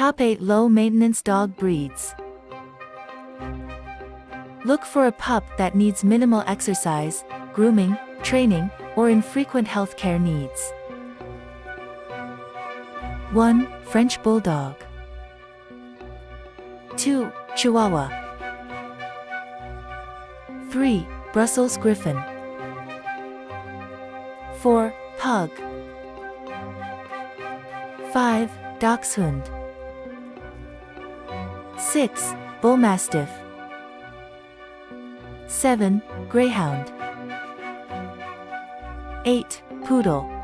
Top 8 low-maintenance dog breeds. Look for a pup that needs minimal exercise, grooming, training, or infrequent healthcare needs. 1. French Bulldog. 2. Chihuahua. 3. Brussels Griffon. 4. Pug. 5. Dachshund. 6. Bull Mastiff. 7. Greyhound. 8. Poodle.